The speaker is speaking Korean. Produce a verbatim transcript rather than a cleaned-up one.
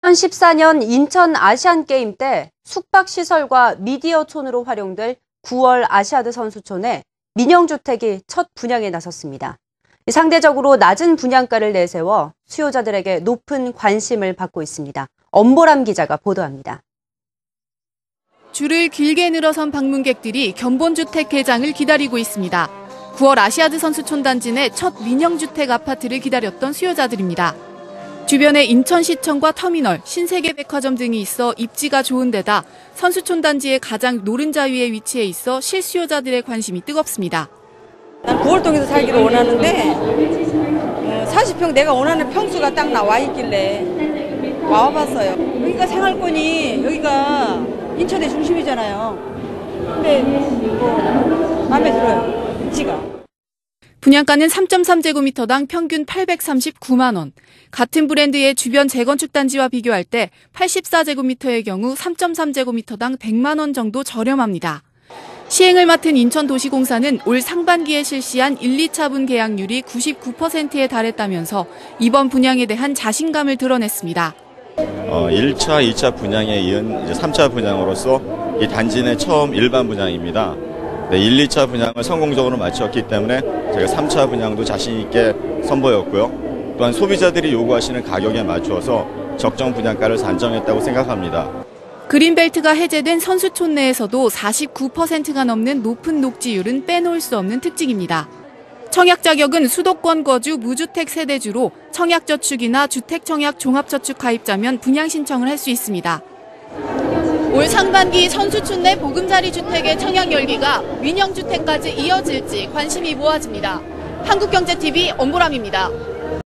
이천십사 년 인천 아시안게임 때 숙박시설과 미디어촌으로 활용될 구월 아시아드 선수촌에 민영주택이 첫 분양에 나섰습니다. 상대적으로 낮은 분양가를 내세워 수요자들에게 높은 관심을 받고 있습니다. 엄보람 기자가 보도합니다. 줄을 길게 늘어선 방문객들이 견본주택 개장을 기다리고 있습니다. 구월 아시아드 선수촌 단지 내 첫 민영주택 아파트를 기다렸던 수요자들입니다. 주변에 인천시청과 터미널, 신세계백화점 등이 있어 입지가 좋은 데다 선수촌 단지의 가장 노른자 위에 위치해 있어 실수요자들의 관심이 뜨겁습니다. 난 구월동에서 살기를 원하는데 사십 평 내가 원하는 평수가 딱 나와 있길래 와봤어요. 여기가 생활권이 여기가 인천의 중심이잖아요. 근데 뭐 마음에 들어요. 입지가. 분양가는 삼 점 삼 제곱미터당 평균 팔백삼십구만 원. 같은 브랜드의 주변 재건축 단지와 비교할 때 팔십사 제곱미터의 경우 삼 점 삼 제곱미터당 백만 원 정도 저렴합니다. 시행을 맡은 인천도시공사는 올 상반기에 실시한 일, 이 차분 계약률이 구십구 퍼센트에 달했다면서 이번 분양에 대한 자신감을 드러냈습니다. 어, 일 차, 이 차 분양에 이은 이제 삼 차 분양으로서 이 단지 내 처음 일반 분양입니다. 네, 일, 이 차 분양을 성공적으로 마쳤기 때문에 제가 삼 차 분양도 자신 있게 선보였고요. 또한 소비자들이 요구하시는 가격에 맞추어서 적정 분양가를 산정했다고 생각합니다. 그린벨트가 해제된 선수촌 내에서도 사십구 퍼센트가 넘는 높은 녹지율은 빼놓을 수 없는 특징입니다. 청약 자격은 수도권 거주 무주택 세대주로 청약저축이나 주택청약 종합저축 가입자면 분양 신청을 할 수 있습니다. 올 상반기 선수촌 내 보금자리 주택의 청약 열기가 민영주택까지 이어질지 관심이 모아집니다. 한국경제티비 엄보람입니다.